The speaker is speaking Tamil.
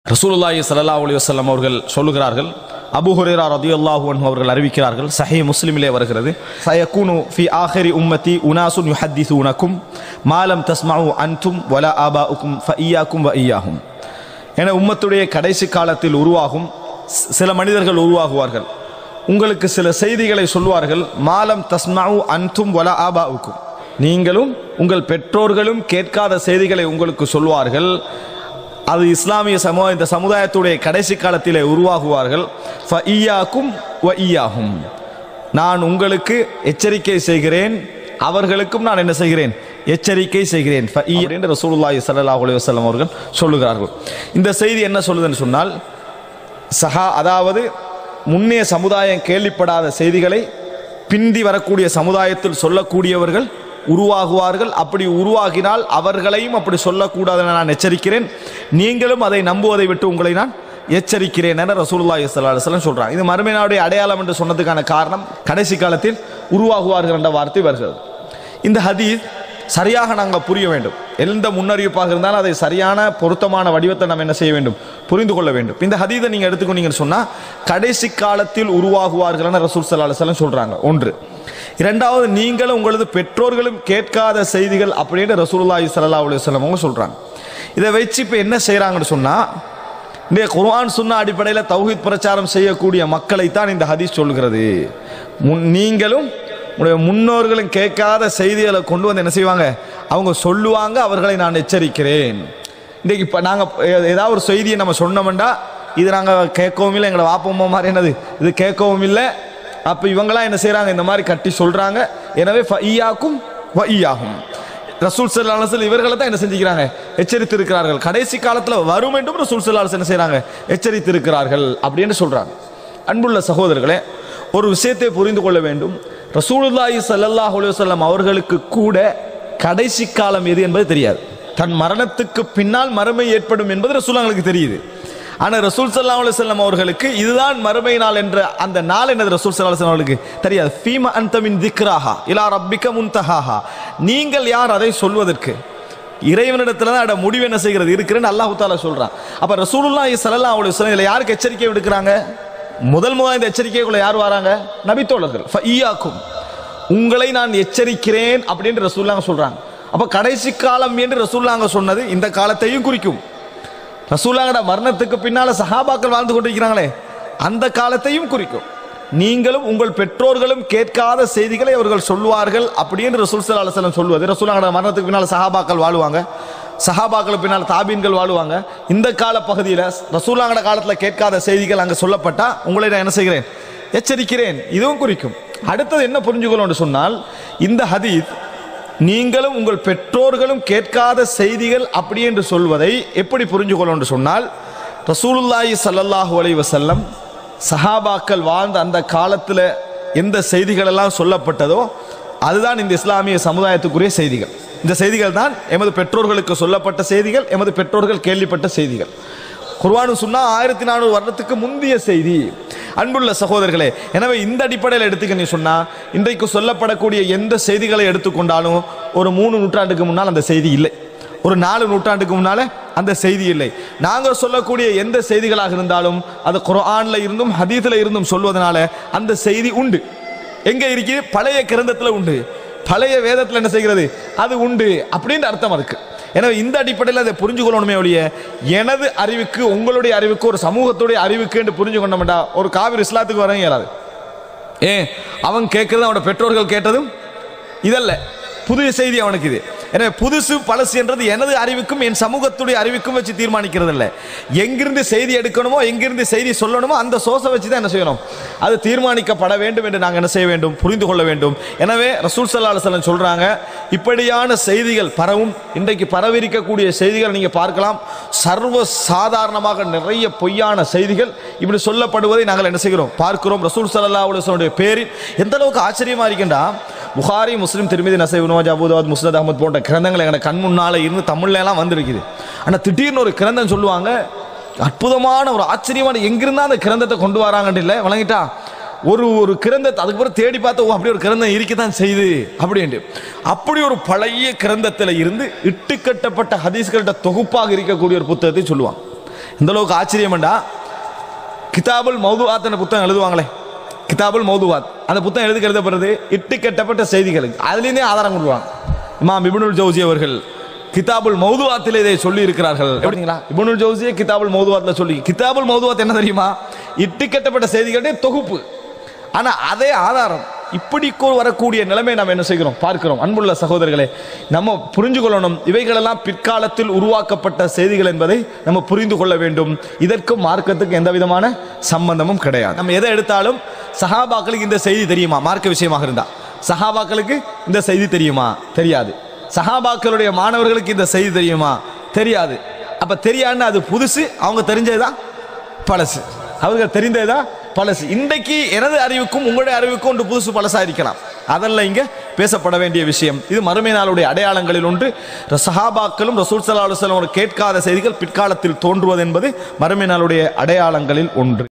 ரசூலுல்லாஹி ஸல்லல்லாஹு அலைஹி வஸல்லம் அவர்கள் சொல்லுகிறார்கள், அபூ ஹுரைரா ரலியல்லாஹு அன்ஹு அவர்கள் அறிவிக்கிறார்கள், சஹீஹ் முஸ்லிமிலே வருகிறது, சயகூனு ஃபி ஆகிரி உம்மத்தி உனாசுன் யுஹத்திஸூனகும் மா லம் தஸ்மஉ அன்தும் வலா ஆபாஉக்கும் ஃபஇய்யாக்கும் வஇய்யாஹும். என உம்மத்துடைய கடைசி காலத்தில் உருவாகும் சில மனிதர்கள் உருவாகுவார்கள். உங்களுக்கு சில செய்திகளை சொல்வார்கள், மாலம் தஸ்மஉ அன்தும் வலா ஆபாஉக்கும், நீங்களும் உங்கள் பெற்றோர்களும் கேட்காத செய்திகளை உங்களுக்கு சொல்வார்கள். அது இஸ்லாமிய இந்த சமுதாயத்துடைய கடைசி காலத்திலே உருவாகுவார்கள். ஃபஇய்யாக்கும் வஇய்யாஹும், நான் உங்களுக்கு எச்சரிக்கை செய்கிறேன், அவர்களுக்கும் நான் என்ன செய்கிறேன், எச்சரிக்கை செய்கிறேன் என்று ரசூலுல்லாஹி ஸல்லல்லாஹு அலைஹி வஸல்லம் அவர்கள் சொல்லுகிறார்கள். இந்த செய்தி என்ன சொல்லுதுன்னு சொன்னால், அதாவது முன்னைய சமுதாயம் கேள்விப்படாத செய்திகளை பிந்தி வரக்கூடிய சமுதாயத்தில் சொல்லக்கூடியவர்கள் உருவாகுவார்கள். அப்படி உருவாகினால் அவர்களையும் அப்படி சொல்லக்கூடாது என நான் எச்சரிக்கிறேன், நீங்களும் அதை நம்புவதை விட்டு உங்களை நான் எச்சரிக்கிறேன் என ரசூலுல்லாஹி ஸல்லல்லாஹு அலைஹி வஸல்லம் சொல்றாங்க. இது மறுமை நாளுடைய அடையாளம் என்று சொன்னதுக்கான காரணம் கடைசி காலத்தில் உருவாகுவார்கள் என்ற வார்த்தை வருகிறது. இந்த ஹதீஸ் சரியாக நாங்கள் புரிய வேண்டும். எந்த முன்னறிவிப்பாக இருந்தாலும் அதை சரியான பொருத்தமான வடிவத்தை நம்ம என்ன செய்ய வேண்டும், புரிந்து கொள்ள வேண்டும். இந்த ஹதீஸை நீங்கள் எடுத்துக்கொண்டீங்கன்னு சொன்னால் கடைசி காலத்தில் உருவாகுவார்கள் என ரசூல் ஸல்லல்லாஹு அலைஹி வஸல்லம் சொல்கிறாங்க. ஒன்று. இரண்டாவது, நீங்களும் உங்களது பெற்றோர்களும் கேட்காத செய்திகள் அப்படின்னு ரசூலுல்லாஹி ஸல்லல்லாஹு அலைஹி வஸல்லம் அவங்க சொல்கிறாங்க. இதை வச்சு இப்போ என்ன செய்கிறாங்கன்னு சொன்னால், இந்த குர்ஆன் சுன்னா அடிப்படையில் தௌஹீத் பிரச்சாரம் செய்யக்கூடிய மக்களைத்தான் இந்த ஹதீஸ் சொல்கிறது. நீங்களும் உடைய முன்னோர்களும் கேட்காத செய்திகளை கொண்டு வந்து என்ன செய்வாங்க, அவங்க சொல்லுவாங்க, அவர்களை நான் எச்சரிக்கிறேன். இன்றைக்கு இப்போ நாங்கள் ஏதாவது ஒரு செய்தியை நம்ம சொன்னோம்டா, இது நாங்கள் கேட்கவும் இல்லை, எங்களை வாப்போமா மாதிரி என்னது இது கேட்கவும் இல்லை. அப்போ இவங்களாம் என்ன செய்கிறாங்க, இந்த மாதிரி கட்டி சொல்கிறாங்க. எனவே ஃபஇய்யாக்கும் வஇய்யாஹும், ரசூல் ஸல்லல்லாஹு அலைஹி வஸல்லம் இவர்களை தான் என்ன செஞ்சுக்கிறாங்க, எச்சரித்திருக்கிறார்கள். கடைசி காலத்தில் வரும் என்றும் ரசூல் ஸல்லல்லாஹு அலைஹி வஸல்லம் என்ன செய்கிறாங்க, எச்சரித்திருக்கிறார்கள் அப்படின்னு சொல்கிறாங்க. அன்புள்ள சகோதரர்களே, ஒரு விஷயத்தை புரிந்து கொள்ள வேண்டும். ரசூலுல்லாஹி ஸல்லல்லாஹு அலைஹி வஸல்லம் அவர்களுக்கு கூட கடைசி காலம் எது என்பது தெரியாது. தன் மரணத்துக்கு பின்னால் மறுமை ஏற்படும் என்பது ரசூலுல்லாஹ்வுக்கு தெரியுது. ஆனால் ரசூல் ஸல்லல்லாஹு அலைஹி வஸல்லம் அவர்களுக்கு இதுதான் மறுமை நாள் என்ற அந்த நாள் என்னது ரசூல் ஸல்லல்லாஹு அலைஹி வஸல்லம் அவர்களுக்கு தெரியாது. ஃபீமா அன்த மின் திக்ராஹா இலா ரப்பிக முன்தஹாஹா, நீங்கள் யார் அதை சொல்வதற்கு, இறைவனிடத்துல தான் அட முடிவு என்ன செய்கிறது இருக்கிறேன்னு அல்லாஹ் தஆலா சொல்றான். அப்ப ரசூலுல்லாஹி ஸல்லல்லாஹு அலைஹி வஸல்லம் இதுல யாருக்கு எச்சரிக்கை விடுக்கிறாங்க, முதல் இந்த எச்சரிக்கைக்குள்ள யார் வராங்க, நபித்தோழர்கள். ஃபஇய்யாக்கும், உங்களை நான் எச்சரிக்கிறேன் அப்படின்னு ரசூலுல்லாஹ் சொல்றாங்க. அப்ப கடைசி காலம் என்று ரசூலுல்லாஹ் சொன்னது இந்த காலத்தையும் குறிக்கும். ரசூலுல்லாஹ்வோட மரணத்துக்கு பின்னால சஹாபாக்கள் வாழ்ந்து கொண்டிருக்கிறாங்களே அந்த காலத்தையும் குறிக்கும். நீங்களும் உங்கள் பெற்றோர்களும் கேட்காத செய்திகளை அவர்கள் சொல்வார்கள் அப்படின்னு ரசூல் ஸல்லல்லாஹு அலைஹி வஸல்லம் சொல்வது. ரசூலுல்லாஹ்வோட மரணத்துக்கு பின்னால் சஹாபாக்கள் வாழுவாங்க, சஹாபாக்களுக்கு பின்னால் தாபீன்கள் வாழுவாங்க. இந்த கால பகுதியில் ரசூலுல்லாஹ்வோட காலத்தில் கேட்காத செய்திகள் அங்கே சொல்லப்பட்டா உங்களை நான் என்ன செய்கிறேன், எச்சரிக்கிறேன், இதுவும் குறிக்கும். அடுத்தது என்ன புரிஞ்சுக்கணும் சொன்னால், இந்த ஹதீஸ் நீங்களும் உங்கள் பெற்றோர்களும் கேட்காத செய்திகள் அப்படி என்று சொல்வதை எப்படி புரிஞ்சுக்கணும் சொன்னால், ரசூலுல்லாஹி ஸல்லல்லாஹு அலைஹி வஸல்லம் சஹாபாக்கள் வாழ்ந்த அந்த காலத்தில் எந்த செய்திகள் எல்லாம் சொல்லப்பட்டதோ அதுதான் இந்த இஸ்லாமிய சமுதாயத்துக்குரிய செய்திகள். இந்த செய்திகள் தான் எமது பெற்றோர்களுக்கு சொல்லப்பட்ட செய்திகள், எமது பெற்றோர்கள் கேள்விப்பட்ட செய்திகள். குர்ஆன் சுன்னா 1400 வருடத்துக்கு முந்தைய செய்தி. அன்புள்ள சகோதரர்களே, எனவே இந்த அடிப்படையில் எடுத்துக்க சொன்னா, இன்றைக்கு சொல்லப்படக்கூடிய எந்த செய்திகளை எடுத்துக்கொண்டாலும் ஒரு 3 நூற்றாண்டுக்கு முன்னால் அந்த செய்தி இல்லை, ஒரு 4 நூற்றாண்டுக்கு முன்னால அந்த செய்தி இல்லை. நாங்கள் சொல்லக்கூடிய எந்த செய்திகளாக இருந்தாலும் அது குர்ஆன்ல இருந்தும் ஹதீஸ்ல இருந்தும் சொல்வதனால அந்த செய்தி உண்டு. எங்க இருக்குது, பழைய கிரந்தத்தில் உண்டு, பழைய வேதத்தில் என்ன செய்கிறது, அது உண்டு அப்படின்ற அர்த்தம் இருக்கு. எனவே இந்த அடிப்படையில் அதை புரிஞ்சு கொள்ளணுமே ஒழிய எனது அறிவுக்கு உங்களுடைய அறிவுக்கு ஒரு சமூகத்துடைய அறிவுக்கு என்று புரிஞ்சு கொண்டோம்டா ஒரு காவிரி இஸ்லாத்துக்கு வர இயலாது. அவன் கேட்கறது அவனோட பெற்றோர்கள் கேட்டதும் இதல்ல, புதிய செய்தி அவனுக்கு இது. எனவே புதுசு பழசு என்றது எனது அறிவுக்கும் என் சமூகத்துடைய அறிவுக்கும் வச்சு தீர்மானிக்கிறது இல்லை. எங்கிருந்து செய்தி எடுக்கணுமோ, எங்கிருந்து செய்தி சொல்லணுமோ அந்த சோர்ஸை வச்சு தான் என்ன செய்யணும், அது தீர்மானிக்கப்பட வேண்டும் என்று நாங்கள் என்ன செய்ய வேண்டும், புரிந்து கொள்ள வேண்டும். எனவே ரசூல் ஸல்லல்லாஹு அலைஹி வஸல்லம் சொல்றாங்க, இப்படியான செய்திகள் பரவும். இன்றைக்கு பரவிருக்கக்கூடிய செய்திகள் நீங்க பார்க்கலாம், சர்வ சாதாரணமாக நிறைய பொய்யான செய்திகள் இப்படி சொல்லப்படுவதை நாங்கள் என்ன செய்கிறோம், பார்க்கிறோம். ரசூல் ஸல்லல்லாஹு அலைஹி வஸல்லம் பேரில் எந்த அளவுக்கு ஆச்சரியமா இருக்கின்றா, Bukhari, Muslim, Tirmidhi, Nasai, Ibn Majah, Abu Dawud, Musnad Ahmad போன்ற கிரந்தங்கள் எங்க கண் முன்னால இருந்து தமிழ்ல எல்லாம் வந்திருக்குது. ஆனா திடீர்னு ஒரு கிரந்தம் சொல்லுவாங்க, அற்புதமான ஒரு ஆச்சரியமான, எங்கிருந்தா அந்த கிரந்தத்தை கொண்டு வராங்கன்னு இல்லை வழங்கிட்டா, ஒரு கிரந்தத்தை அதுக்கு பிறகு தேடி பார்த்து அப்படி ஒரு கிரந்தம் இருக்கத்தான் செய்து அப்படின்ட்டு, அப்படி ஒரு பழைய கிரந்தத்தில் இருந்து இட்டுக்கட்டப்பட்ட ஹதீஸ்கள்ட்ட தொகுப்பாக இருக்கக்கூடிய ஒரு புத்தகத்தை சொல்லுவாங்க. இந்த அளவுக்கு ஆச்சரியம்டா, கிதாபுல் மௌதுஆத் என்ற புத்தகம் எழுதுவாங்களே, கிதாபுல் மௌதுஆத், அந்த புத்தகம் எதுக்கு எழுதப்படுறது? இட்டு கட்டப்பட்ட செய்திகளுக்கு. அதுலேருந்தே ஆதாரம் கொடுவாங்க. இமாம் இப்னுல் ஜௌசி அவர்கள் கிதாபுல் மௌதுஆத்தில் இதை சொல்லி இருக்கிறார்கள். எப்படிங்களா? இப்னுல் ஜௌசியே கிதாபுல் மௌதுஆத்ல சொல்லி, கிதாபுல் மௌதுஆத் என்ன தெரியுமா? இட்டு கட்டப்பட்ட செய்திகளுடைய தொகுப்பு. ஆனா அதே ஆதாரம் இப்படி வரக்கூடிய நிலைமை நாம் என்ன செய்கிறோம், பார்க்கிறோம். அன்புள்ள சகோதரர்களே, நம்ம புரிஞ்சு கொள்ளணும், இவைகளெல்லாம் பிற்காலத்தில் உருவாக்கப்பட்ட செய்திகள் என்பதை நம்ம புரிந்து கொள்ள வேண்டும். இதற்கும் மார்க்கத்துக்கு எந்த விதமான சம்பந்தமும் கிடையாது. நம்ம எதை எடுத்தாலும் சஹாபாக்களுக்கு இந்த செய்தி தெரியுமா? மார்க்க விஷயமாக இருந்தா சஹாபாக்களுக்கு இந்த செய்தி தெரியுமா? தெரியாது. சஹாபாக்களுடைய மாணவர்களுக்கு இந்த செய்தி தெரியுமா? தெரியாது. அப்ப தெரியாதுன்னு அது புதுசு, அவங்க தெரிஞ்சதுதான் பழசு, அவர்கள் தெரிந்ததுதான் பழசு. இன்றைக்கு எனது அறிவுக்கும் உங்களுடைய அறிவுக்கும் ஒன்று புதுசு பழசா இருக்கலாம். அதெல்லாம் இங்க பேசப்பட வேண்டிய விஷயம். இது மறுமை நாளுடைய அடையாளங்களில் ஒன்று. சஹாபாக்களும் ரசூல் ஸல்லல்லாஹு அலைஹி வஸல்லம் கேட்காத செய்திகள் பிற்காலத்தில் தோன்றுவது என்பது மறுமை நாளுடைய அடையாளங்களில் ஒன்று.